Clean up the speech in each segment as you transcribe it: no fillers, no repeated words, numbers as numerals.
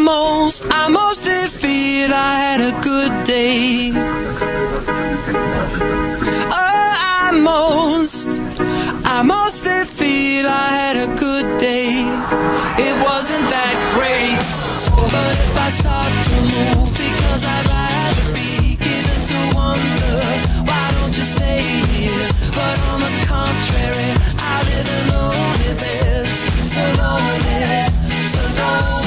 I most did feel I had a good day. Oh, I most did feel I had a good day. It wasn't that great, but if I start to move, because I'd rather be given to wonder, why don't you stay here? But on the contrary, I live in lonely beds, so lonely, so lonely.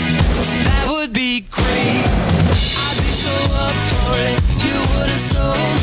So